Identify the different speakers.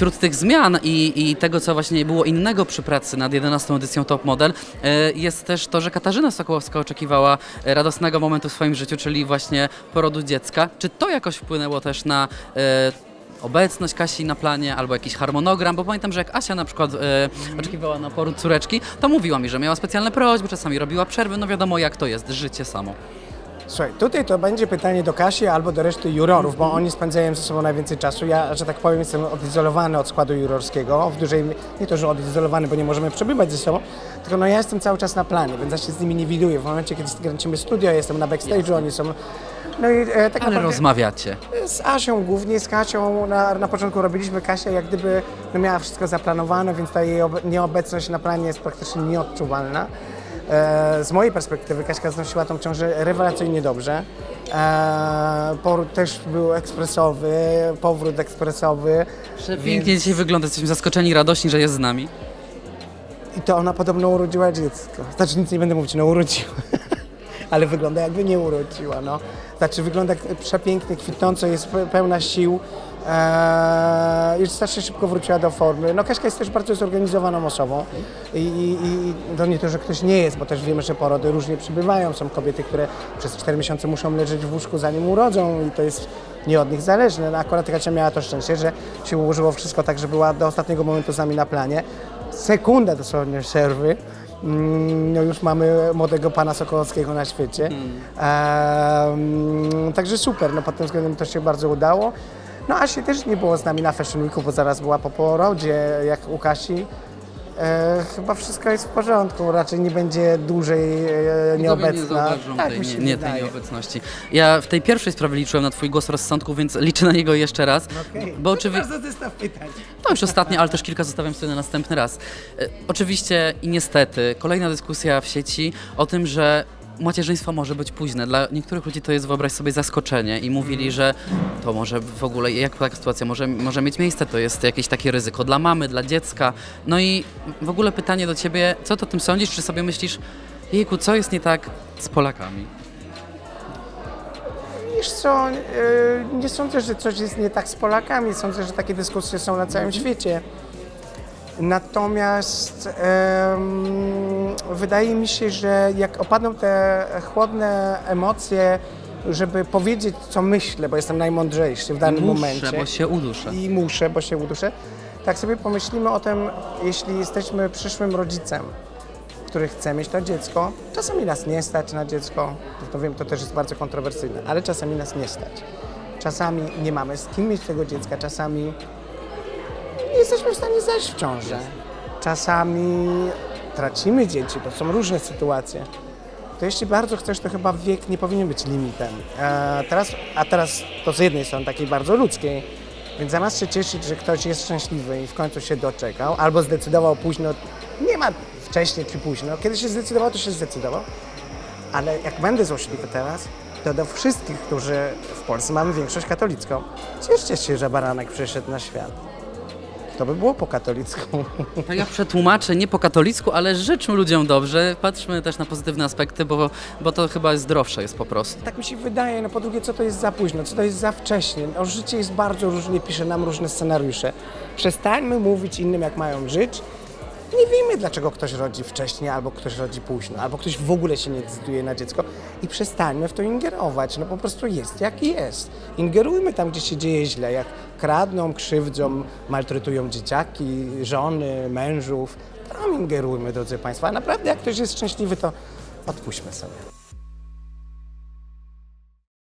Speaker 1: wśród tych zmian i tego, co właśnie było innego przy pracy nad 11. edycją Top Model, jest też to, że Katarzyna Sokołowska oczekiwała radosnego momentu w swoim życiu, czyli właśnie porodu dziecka. Czy to jakoś wpłynęło też na obecność Kasi na planie albo jakiś harmonogram, bo pamiętam, że jak Asia na przykład oczekiwała na poród córeczki, to mówiła mi, że miała specjalne prośby, czasami robiła przerwy, no wiadomo jak to jest, życie samo.
Speaker 2: Słuchaj, tutaj to będzie pytanie do Kasi albo do reszty jurorów, bo oni spędzają ze sobą najwięcej czasu. Ja, że tak powiem, jestem odizolowany od składu jurorskiego, w dużej, nie to, że odizolowany, bo nie możemy przebywać ze sobą, tylko no ja jestem cały czas na planie, więc ja się z nimi nie widuję. W momencie, kiedy kręcimy studio, ja jestem na backstage'u, oni są... No i tak
Speaker 1: Ale
Speaker 2: naprawdę
Speaker 1: rozmawiacie.
Speaker 2: z Asią głównie, z Kasią na początku robiliśmy Kasię jak gdyby miała wszystko zaplanowane, więc ta jej nieobecność na planie jest praktycznie nieodczuwalna. Z mojej perspektywy Kaśka znosiła tą ciążę rewelacyjnie dobrze. Poród też był ekspresowy, powrót ekspresowy.
Speaker 1: Pięknie dzisiaj wygląda, jesteśmy zaskoczeni, radośni, że jest z nami.
Speaker 2: I to ona podobno urodziła dziecko. Znaczy nic nie będę mówić, no urodziła. Ale wygląda jakby nie urodziła, no. Znaczy wygląda przepięknie, kwitnąco, jest pełna sił. Już strasznie szybko wróciła do formy. No Kaśka jest też bardzo zorganizowaną osobą i to nie to, że ktoś nie jest, bo też wiemy, że porody różnie przybywają. Są kobiety, które przez 4 miesiące muszą leżeć w łóżku zanim urodzą i to jest nie od nich zależne. No, akurat Kasia miała to szczęście, że się ułożyło wszystko tak, że była do ostatniego momentu z nami na planie. Sekunda dosłownie przerwy. No już mamy młodego pana Sokołowskiego na świecie. Także super, no pod tym względem to się bardzo udało. No Asi też nie było z nami na Fashion Weeku, bo zaraz była po porodzie, jak u Kasi. Chyba wszystko jest w porządku, raczej nie będzie dłużej nieobecna.
Speaker 1: Tej nieobecności. Ja w tej pierwszej sprawie liczyłem na twój głos rozsądku, więc liczę na niego jeszcze raz.
Speaker 2: Okay.
Speaker 1: Bo oczywiście
Speaker 2: bardzo zestaw pytań.
Speaker 1: to już ostatnie, ale też kilka zostawiam sobie na następny raz. Oczywiście i niestety kolejna dyskusja w sieci o tym, że macierzyństwo może być późne. Dla niektórych ludzi to jest, wyobraź sobie, zaskoczenie i mówili, że to może w ogóle, jak taka sytuacja może mieć miejsce, to jest jakieś takie ryzyko dla mamy, dla dziecka. No i w ogóle pytanie do ciebie, co ty o tym sądzisz? Czy sobie myślisz, jejku, co jest nie tak z Polakami?
Speaker 2: Wiesz co, nie sądzę, że coś jest nie tak z Polakami. Sądzę, że takie dyskusje są na całym świecie. Natomiast wydaje mi się, że jak opadną te chłodne emocje, żeby powiedzieć, co myślę, bo jestem najmądrzejszy w danym momencie.
Speaker 1: Bo się uduszę.
Speaker 2: I muszę, bo się uduszę. Tak sobie pomyślimy o tym, jeśli jesteśmy przyszłym rodzicem, który chce mieć to dziecko. Czasami nas nie stać na dziecko, to wiem, to też jest bardzo kontrowersyjne, ale czasami nas nie stać. Czasami nie mamy z kim mieć tego dziecka, czasami nie jesteśmy w stanie zajść w ciążę. Czasami tracimy dzieci, bo są różne sytuacje. To jeśli bardzo chcesz, to chyba wiek nie powinien być limitem. Teraz to z jednej strony takiej bardzo ludzkiej, więc zamiast się cieszyć, że ktoś jest szczęśliwy i w końcu się doczekał, albo zdecydował późno, nie ma wcześniej czy późno, kiedy się zdecydował, to się zdecydował. Ale jak będę złośliwy teraz, to do wszystkich, którzy w Polsce mamy większość katolicką, cieszcie się, że baranek przyszedł na świat. To by było po katolicku.
Speaker 1: To ja przetłumaczę nie po katolicku, ale życzmy ludziom dobrze. Patrzmy też na pozytywne aspekty, bo to chyba zdrowsze jest po prostu.
Speaker 2: Tak mi się wydaje. No po drugie, co to jest za późno, co to jest za wcześnie. No, życie jest bardzo różnie, pisze nam różne scenariusze. Przestańmy mówić innym, jak mają żyć. Nie wiemy, dlaczego ktoś rodzi wcześniej, albo ktoś rodzi późno, albo ktoś w ogóle się nie decyduje na dziecko i przestańmy w to ingerować. No po prostu jest jak jest. Ingerujmy tam, gdzie się dzieje źle, jak kradną, krzywdzą, maltretują dzieciaki, żony, mężów. Tam ingerujmy, drodzy Państwo. A naprawdę, jak ktoś jest szczęśliwy, to odpuśćmy sobie.